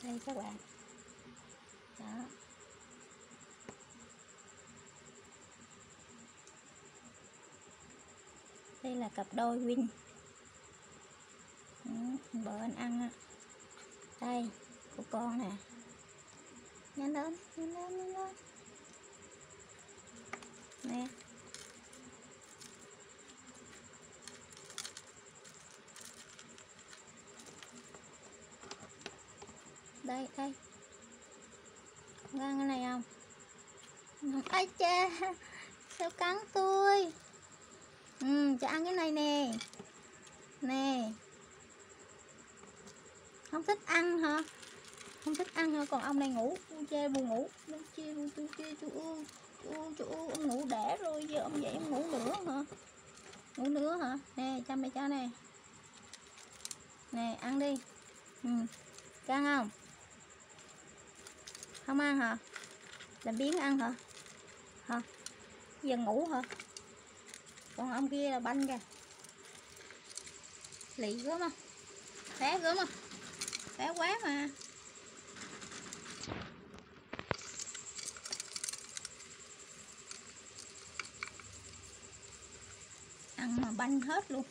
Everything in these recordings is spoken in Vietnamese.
Đây các bạn, đó, đây là cặp đôi Win. Bữa anh ăn á, đây của con nè, nhanh lên, nhanh lên, nhanh lên nè. Đây đây, con ăn cái này không? Ai cha, sao cắn tôi? Cho ăn cái này nè, nè. Không thích ăn hả? Không thích ăn hả? Còn ông này ngủ, chê buồn ngủ, chú ông ngủ đẻ rồi, giờ ông dậy ông ngủ nữa hả? Ngủ nữa hả? Nè, cho mẹ cho nè. Nè, ăn đi. Cho ăn không? Không ăn hả? Làm biếng ăn hả? Hả? Giờ ngủ hả? Còn ông kia là banh kìa. Lì gớm không? Té gớm không? Té quá mà. Ăn mà banh hết luôn.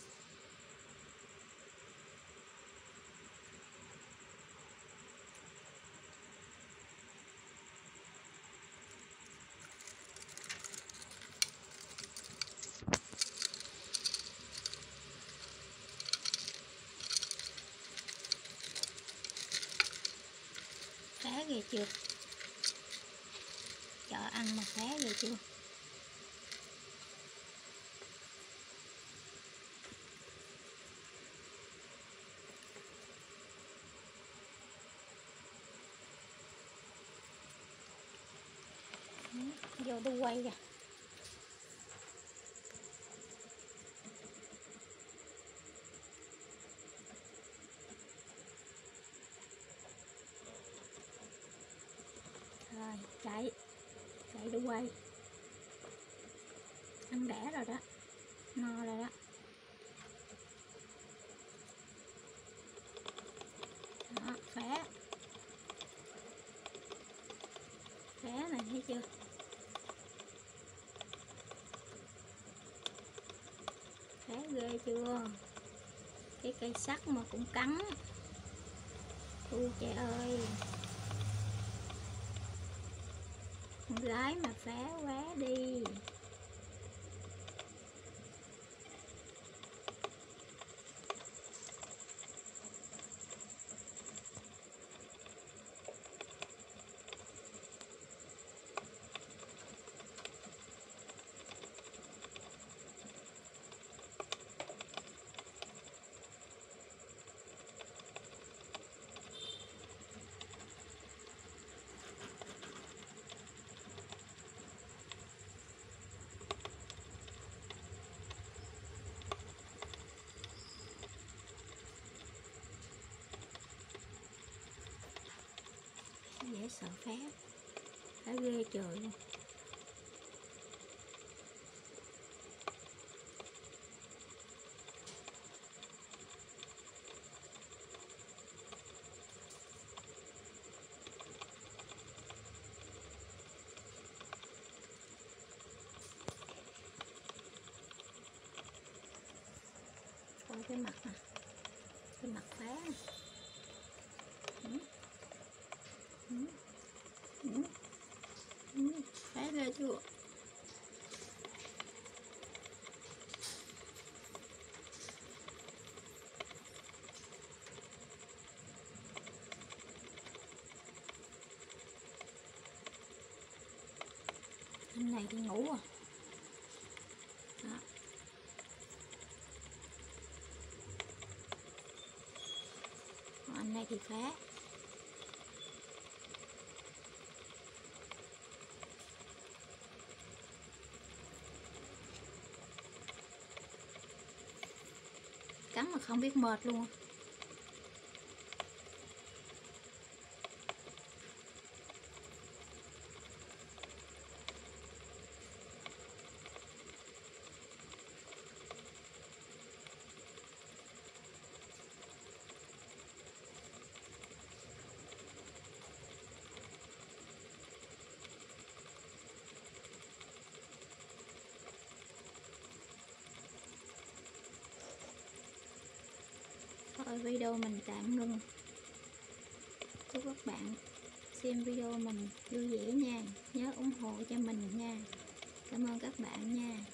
Té ghê chưa? Cho ăn mà té ghê chưa? Vô tôi quay kìa. Rồi chạy đi quay. Ăn đẻ rồi đó, no rồi đó. Đó, khỏe này, thấy chưa? Khỏe ghê chưa? Cái cây sắt mà cũng cắn. Thu trẻ ơi, con gái mà phá quá đi. Dễ sợ phá ghê trời luôn. Coi cái mặt nè, cái mặt phá nè. Phá ghê chưa? Anh này đi ngủ à? Đó. Còn anh này thì phá. Cắn mà không biết mệt luôn. thôi video mình tạm ngưng. Chúc các bạn xem video mình vui vẻ nha, nhớ ủng hộ cho mình nha. Cảm ơn các bạn nha.